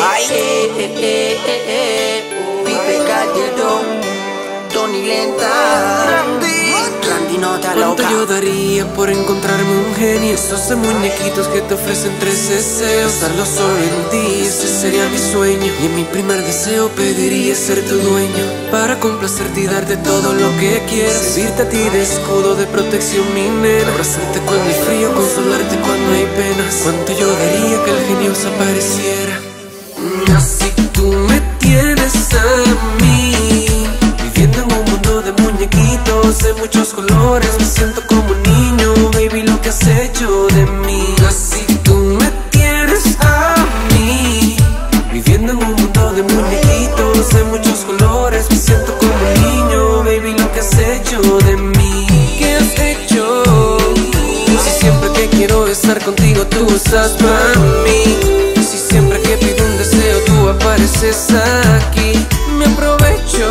Pipe Calderón, Tony Lenta, Randy Nota ¿Cuánto Loca. yo daría por encontrarme un genio? Esos de muñequitos que te ofrecen 3 deseos. Darlo solo en ti, ese sería mi sueño. Y en mi primer deseo pediría ser tu dueño, para complacerte y darte todo lo que quieras. Servirte a ti de escudo, de protección, mi nena. Abrazarte cuando hay frío, consolarte cuando hay penas. ¿Cuánto yo daría que el genio desapareciera? Así tú me tienes a mí, viviendo en un mundo de muñequitos de muchos colores. Me siento como un niño, baby, lo que has hecho de mí. Así tú me tienes a mí, viviendo en un mundo de muñequitos de muchos colores. Me siento como un niño, baby, lo que has hecho de mí. ¿Qué has hecho? Si siempre que quiero estar contigo tú estás para mí. Si siempre que pido un deseo tú apareces aquí. Me aprovecho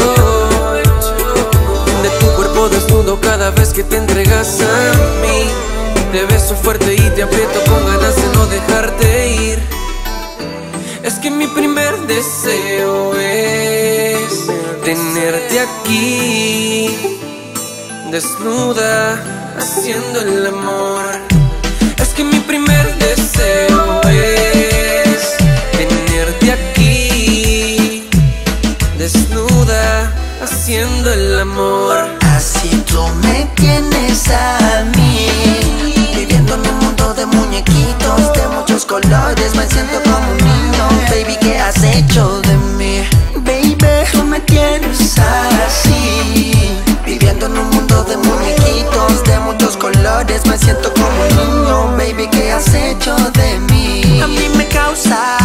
de tu cuerpo desnudo cada vez que te entregas a mí. Te beso fuerte y te aprieto con ganas de no dejarte ir. Es que mi primer deseo es tenerte aquí, desnuda, haciendo el amor. Es que mi primer deseo es tenerte aquí, desnuda, haciendo el amor. Así tú me tienes a mí, viviendo en un mundo de muñequitos de muchos colores. Me siento como un niño, baby, ¿qué has hecho de mí? Baby, tú me tienes así, viviendo en un mundo de muñequitos de muchos colores. Me siento como un niño, baby, ¿qué has hecho de mí? A mí me causa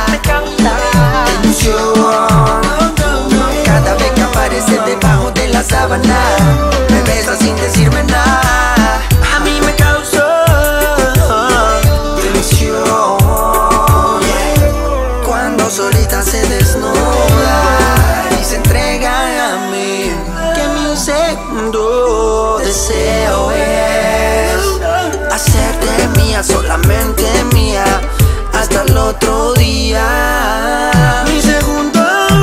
tensión cada vez que aparece debajo de la sábana. Me besas sin decirme nada. A mí me causó tensión cuando solita se desnuda y se entrega a mí. Que mi segundo deseo es hacerte mía, solamente mía, hasta el otro día. Mi segundo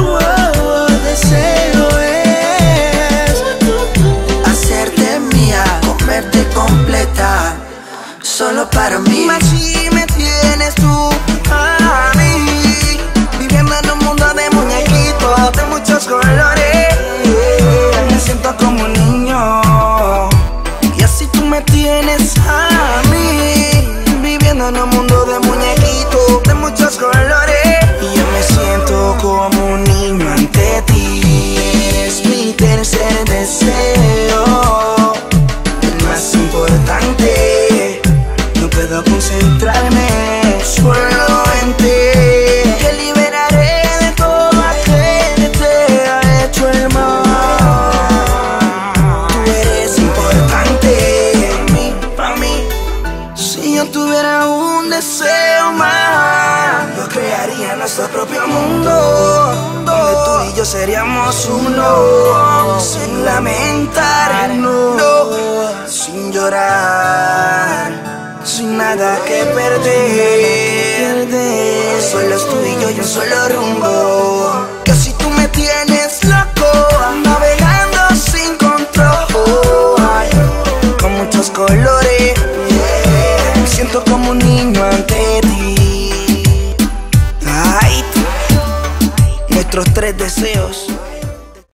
deseo es hacerte mía, comerte completa, solo para mí. Así me tienes tú a mí, viviendo en un mundo de muñequitos de muchos colores. Me siento como un niño, y así tú me tienes a mí, viviendo en un mundo de muñequitos de muchos colores. Y yo me siento como un niño ante ti. Es mi tercer deseo, el más importante. No puedo concentrarme solo en ti. Te liberaré de todo aquel que te ha hecho el mal. Tú eres importante para mí. Si yo tuviera un deseo más, yo crearía nuestro propio mundo, donde tú y yo seríamos uno, sin lamentarnos, sin llorar, sin nada que perder. Solo es tú y yo y un solo rumbo. Que si tú me tienes loco, navegando sin control, con muchos colores. Me siento como un niño ante ti. Ay, nuestros 3 deseos.